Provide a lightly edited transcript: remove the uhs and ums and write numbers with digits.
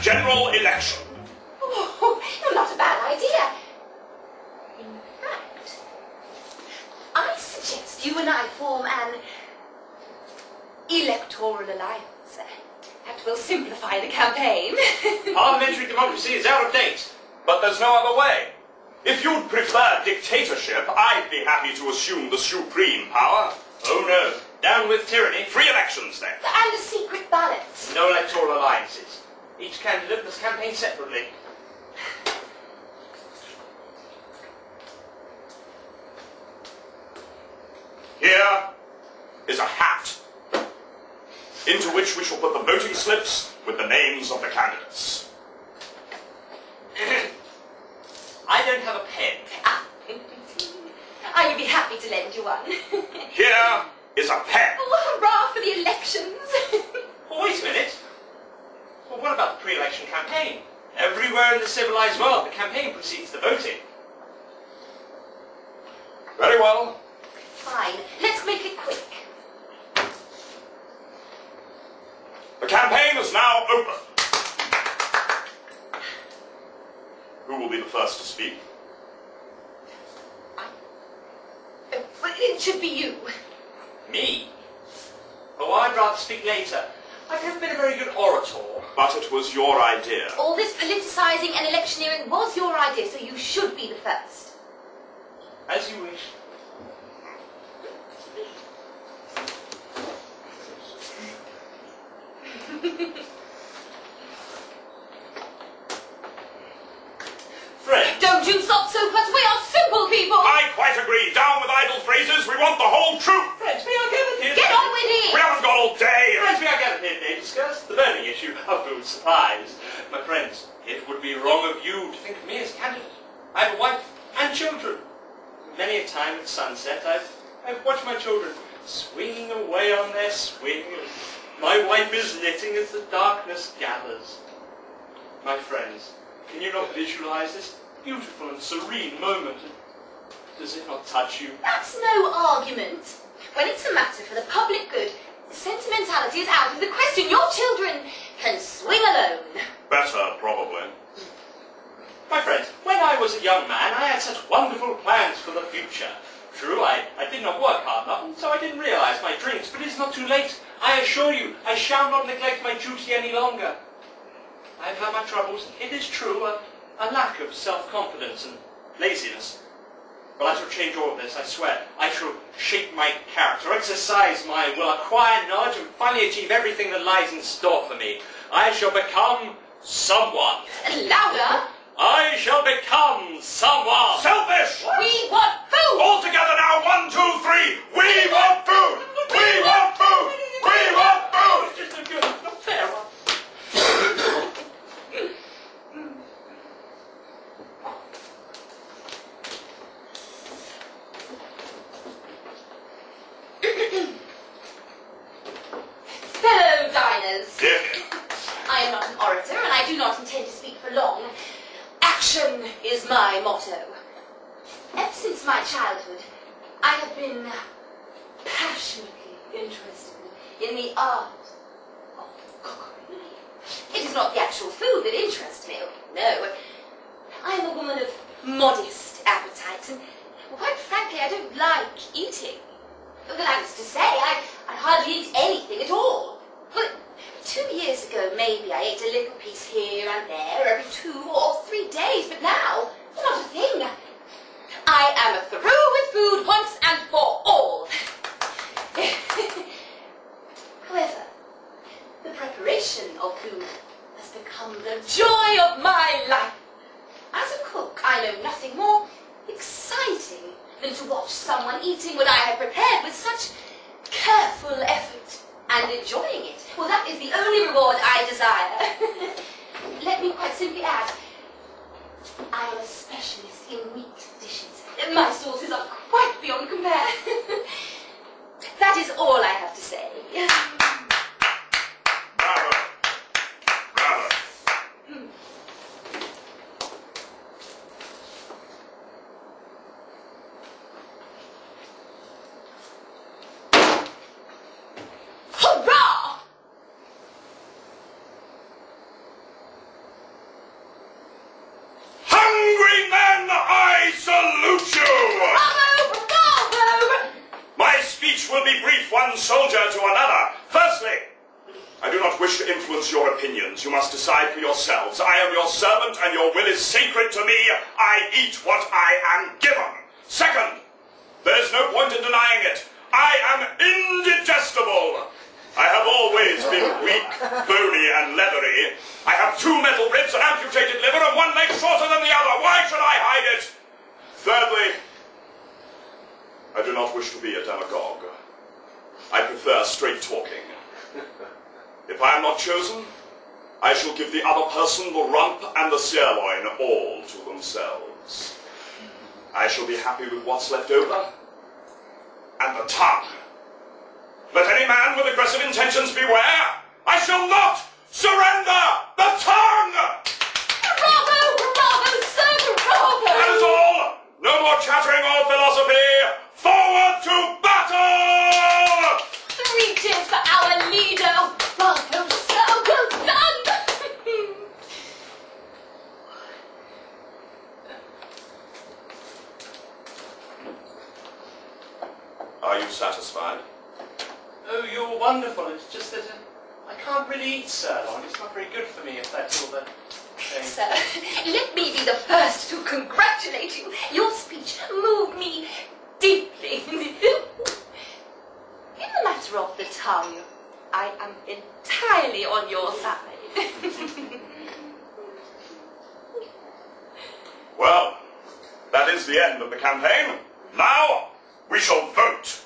general election. Oh, not a bad idea. In fact, I suggest you and I form an electoral alliance. That will simplify the campaign. Parliamentary democracy is out of date, but there's no other way. If you'd prefer dictatorship, I'd be happy to assume the supreme power. Oh no, down with tyranny. Free elections then. And a secret ballot. No electoral alliances. Each candidate must campaign separately. Here is a hat, into which we shall put the voting slips with the names of the candidates. I don't have a pen. I would be happy to lend you one. Here is a pen. Oh, hurrah for the elections. Well, wait a minute. Well, what about the pre-election campaign? Everywhere in the civilized world, the campaign precedes the voting. Very well. Fine. Let's make it quick. The campaign is now open. Who will be the first to speak? It should be you. Me? Oh, I'd rather speak later. I've never been a very good orator. But it was your idea. All this politicising and electioneering was your idea, so you should be the first. As you wish. Friend. Don't you stop so much. We are simple people. I quite agree. Down with idle phrases. We want the whole truth. Friends, we are gathered here. Get on with it. We haven't got all day. Friends, we are gathered here today to discuss the burning issue of food supplies. My friends, it would be wrong of you to think of me as a candidate. I have a wife and children. Many a time at sunset, I've watched my children swinging away on their swing. My wife is knitting as the darkness gathers. My friends, can you not visualize this beautiful and serene moment? Does it not touch you? That's no argument. When it's a matter for the public good, sentimentality is out of the question. Your children can swing alone. Better, probably. My friends, when I was a young man, I had such wonderful plans for the future. True, I did not work hard enough, and so I didn't realise my dreams, but it is not too late. I assure you, I shall not neglect my duty any longer. I have had my troubles, it is true, a lack of self-confidence and laziness. But I shall change all of this, I swear. I shall shape my character, exercise my will, acquire knowledge, and finally achieve everything that lies in store for me. I shall become someone. Louder! I shall become someone. Selfish! We want food! All together now, 1, 2, 3. We want food! We want food! We want food! It's just a good, not fair one. Fellow diners, Dick. I am not an orator and I do not intend to speak for long. Action is my motto. Ever since my childhood, I have been passionately interested in the art of cookery. It is not the actual food that interests me, no. I am a woman of modest appetites and, quite frankly, I don't like eating. That is to say, I hardly eat anything at all. Well, 2 years ago, maybe I ate a little piece here and there every 2 or 3 days, but now, not a thing. I am through with food once and for all. However, the preparation of food has become the joy of my life. As a cook, I know nothing more exciting than to watch someone eating what I have prepared with such careful effort and enjoying it. Well, that is the only reward I desire. Let me quite simply add, I am a specialist in meat dishes. My sauces are quite beyond compare. That is all I have to say. Bravo. Bravo. salute you! Bravo! Bravo! My speech will be brief, one soldier to another. Firstly, I do not wish to influence your opinions. You must decide for yourselves. I am your servant, and your will is sacred to me. I eat what I am given. Second, there is no point in denying it. I am indigestible. I have always been weak, bony, and leathery. I have 2 metal ribs, an amputated liver, and 1 leg shorter than the other. Why should I hide it? Thirdly, I do not wish to be a demagogue. I prefer straight talking. If I am not chosen, I shall give the other person the rump and the sirloin all to themselves. I shall be happy with what's left over, and the tongue. Let any man with aggressive intentions beware. I shall not surrender the tongue! Bravo! Bravo, sir! Bravo! That is all! No more chattering or philosophy! Forward to battle! 3 cheers for our leader! Bravo, sir! Well done! Are you satisfied? Oh, you're wonderful. It's just that I can't really eat sirloin. It's not very good for me, if that's all that... Sir, let me be the first to congratulate you. Your speech moved me deeply. In the matter of the tongue, I am entirely on your side. Well, that is the end of the campaign. Now, we shall vote.